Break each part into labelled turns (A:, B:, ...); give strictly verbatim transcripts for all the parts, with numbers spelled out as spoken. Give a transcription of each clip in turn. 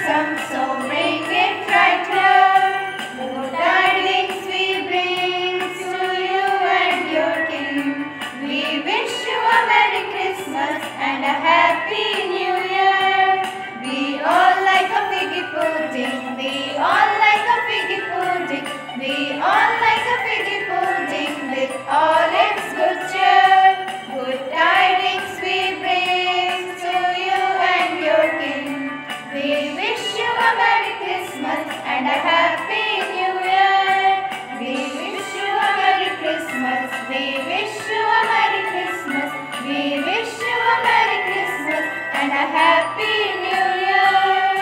A: some, so bring it right here. The good tidings we bring to you and your king. We wish you a Merry Christmas and a Happy New Year. We all like a figgy pudding. We all like a figgy pudding. We all like a figgy pudding with all its good cheer. Good tidings we bring to you and your king. We wish you a Merry Christmas and a Happy New Year. We wish you a Merry Christmas. We wish you a Merry Christmas. We wish you a Merry Christmas and a Happy New Year.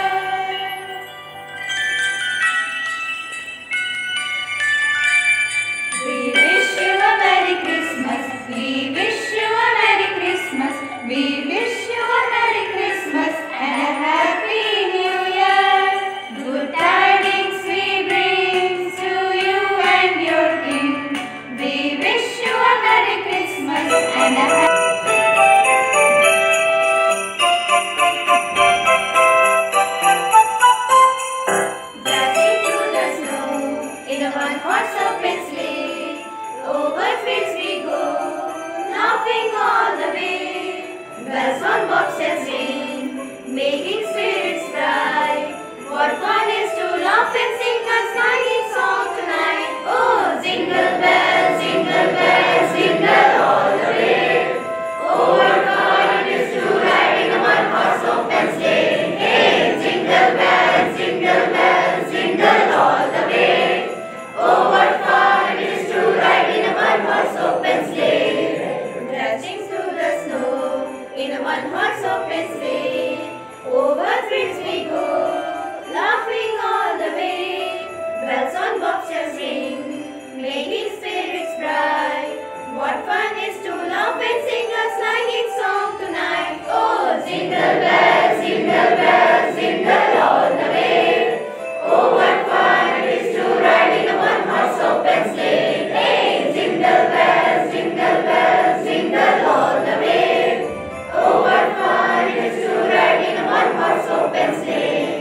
A: We wish you a Merry Christmas. We wish you a Merry Christmas. We wish you a Merry Christmas and a Happy New Year. Good tidings we bring to you and your king. We wish you a Merry Christmas and a Happy Dashing through the snow in a one-horse open sleigh. Over fields we go, laughing all the way. Bells on bobtails ring, making spirits bright. What fun is to laugh and sing a singing song tonight. Oh, jingle bells, jingle bells, jingle all the way. Oh, what fun it is to ride in a one-horse open sleigh. Hey, jingle bells, jingle bells, jingle all the way. Oh, what fun it is to ride in a one-horse open sleigh. Dashing through the snow in a one-horse open sleigh. Over fields we go, laughing all the way. Bells on bobtails ring, making spirits bright. What fun is to laugh and sing a slanging song tonight. Oh, jingle bells, jingle bells, jingle all the way. Oh, what fun it is to ride in a one-horse open sleigh. Hey, jingle bells, jingle bells, jingle all the way. Oh, what fun it is to ride in a one-horse open sleigh.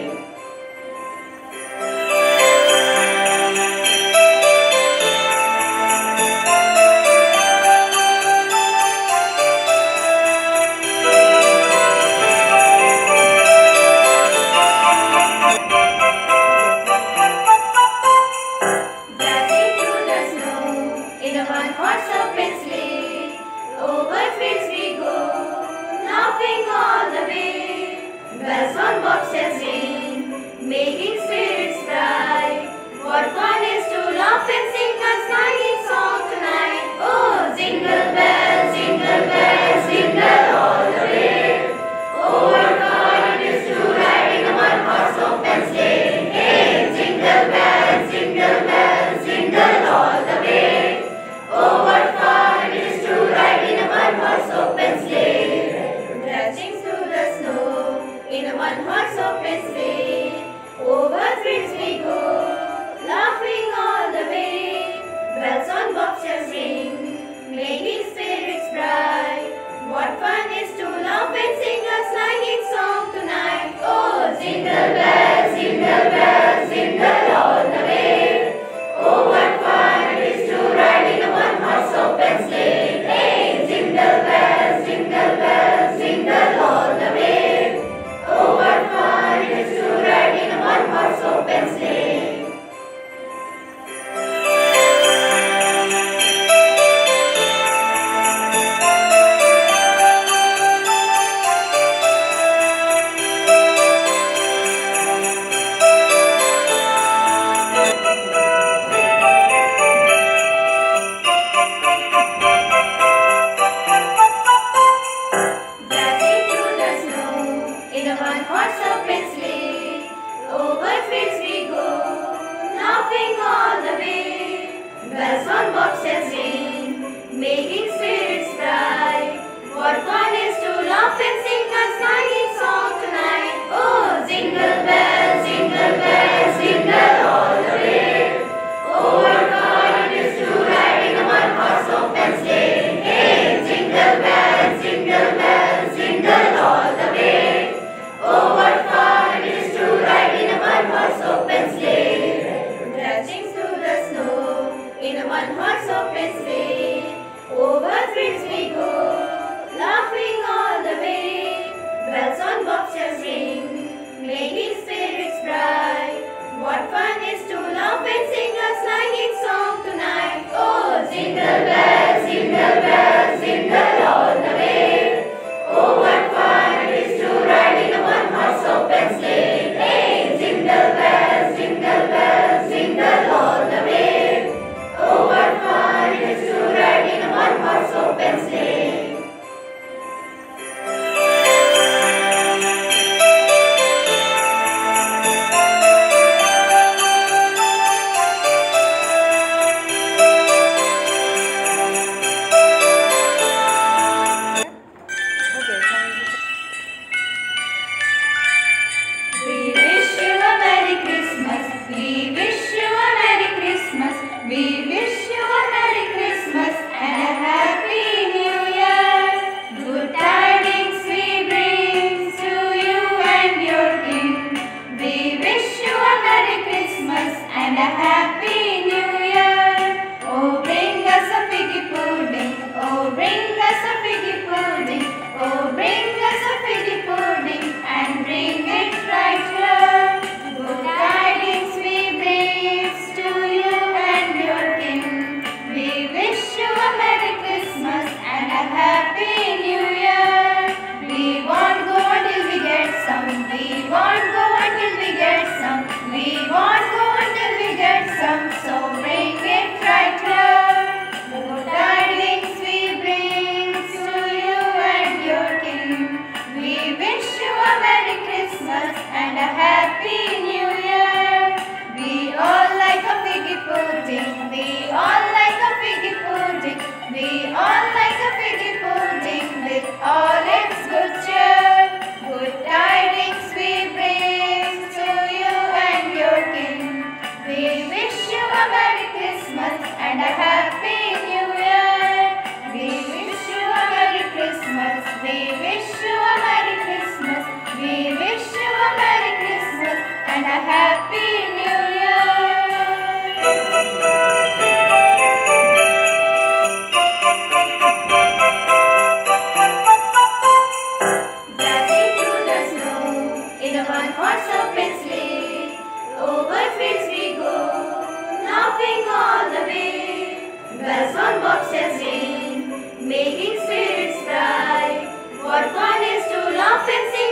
A: Dashing through the snow in a one-horse open sleigh. Over fields we go, laughing all the way. Bells on bobtails ring, making spirits bright. What fun is to laugh and sing a singing song tonight. Oh, jingle bells, jingle bells, jingle all the way. Oh, what fun it is to ride in a one-horse open sleigh. Hey, jingle bells, jingle bells, jingle all the way. Oh, what fun it is to ride in a one-horse open sleigh. Dashing through the snow in a one-horse open sleigh. Over fields we go, laughing all the way. Bells on bobtails ring, making spirits bright. What fun is to laugh and sing a slanging song tonight. Oh, jingle bells, jingle bells, jingle all the way. Oh, what fun it is to ride in a one-horse open sleigh. Hey, jingle bells, jingle bells, jingle all the way. Oh, what fun it is to We wish you a Merry Christmas. We wish you a Merry Christmas and a Happy New Year. Good tidings we bring to you and your king. We wish you a Merry Christmas and a Happy New Year. Oh, bring us a figgy pudding. Oh, bring us a figgy pudding. Oh, bring us a figgy pudding and bring it right here. Good tidings we bring to you and your king. We wish you a Merry Christmas and a Happy New Year. We won't go until we get some. We won't go until we get some. We won't go until we get some. So bring it right here. Good tidings we bring to you and your king. We wish you a Merry Christmas and a Happy New Year. We all like a figgy pudding. We all like a figgy pudding. We all like a figgy pudding with all its good cheer. Good tidings we bring to you and your king. We wish you a Merry Christmas and a Happy New Year. We wish you a Merry Christmas. We wish you a Merry Christmas. We wish you a Merry Christmas and a Happy New Year. Dashing through the snow in a one-horse open sleigh, over fields we go, laughing all the way. Bells on boxes ring, making spirits bright. What fun is to laugh and sing